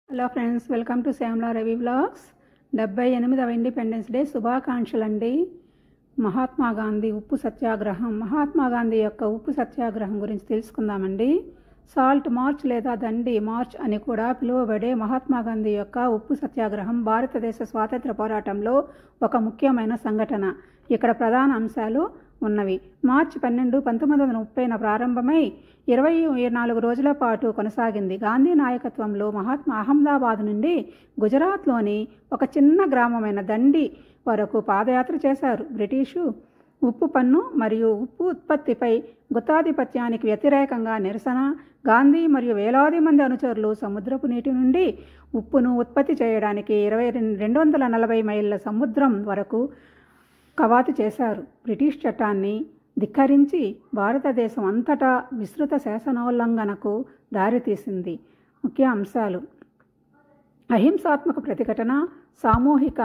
Hello friends, welcome to Shyamala Ravi vlogs. 78వ independence day శుభాకాంక్షలండి. మహాత్మా గాంధీ ఉప్పు సత్యాగ్రహం. మహాత్మా గాంధీ యొక్క ఉప్పు సత్యాగ్రహం గురించి తెలుసుకుందామండి. సాల్ట్ మార్చ్ లేదా దండి మార్చ్ అని కూడా పిలువబడే మహాత్మా గాంధీ యొక్క ఉప్పు సత్యాగ్రహం భారతదేశ స్వాతంత్ర పోరాటంలో ఒక ముఖ్యమైన సంఘటన. ఇక్కడ ప్రధాన అంశాలు ఉన్నవి. మార్చి 12, 1930న ప్రారంభమై 24 రోజుల పాటు కొనసాగింది. గాంధీ నాయకత్వంలో మహాత్మా అహ్మదాబాద్ నుండి గుజరాత్లోని ఒక చిన్న గ్రామమైన దండి వరకు పాదయాత్ర చేశారు. బ్రిటిషు ఉప్పు పన్ను మరియు ఉప్పు ఉత్పత్తిపై గుత్తాధిపత్యానికి వ్యతిరేకంగా నిరసన. గాంధీ మరియు వేలాది మంది అనుచరులు సముద్రపు నీటి నుండి ఉప్పును ఉత్పత్తి చేయడానికి 240 మైళ్ళ సముద్రం వరకు కవాతు చేశారు. బ్రిటిష్ చట్టాన్ని ధిక్కరించి భారతదేశం అంతటా విస్తృత శాసనోల్లంఘనకు దారితీసింది. ముఖ్య అంశాలు: అహింసాత్మక ప్రతిఘటన, సామూహిక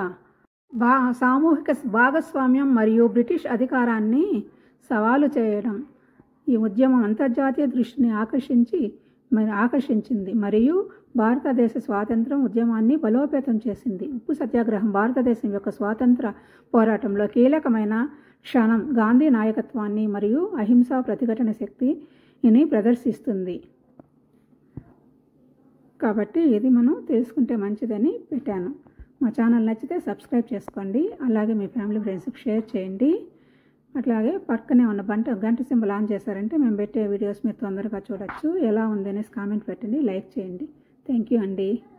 భాగస్వామ్యం మరియు బ్రిటిష్ అధికారాన్ని సవాలు చేయడం. ఈ ఉద్యమం అంతర్జాతీయ దృష్టిని ఆకర్షించింది మరియు భారతదేశ స్వాతంత్రం ఉద్యమాన్ని బలోపేతం చేసింది. ఉప్పు సత్యాగ్రహం భారతదేశం యొక్క స్వాతంత్ర పోరాటంలో కీలకమైన క్షణం. గాంధీ నాయకత్వాన్ని మరియు అహింసా ప్రతిఘటన శక్తిని ప్రదర్శిస్తుంది. కాబట్టి ఇది మనం తెలుసుకుంటే మంచిదని పెట్టాను. మా ఛానల్ నచ్చితే సబ్స్క్రైబ్ చేసుకోండి. అలాగే మీ ఫ్యామిలీ ఫ్రెండ్స్కి షేర్ చేయండి. అట్లాగే పక్కనే ఉన్న గంట సింబల్ ఆన్ చేశారంటే మేము పెట్టే వీడియోస్ మీరు తొందరగా చూడొచ్చు. ఎలా ఉంది అనేసి కామెంట్ పెట్టండి, లైక్ చేయండి. థ్యాంక్ యూ అండి.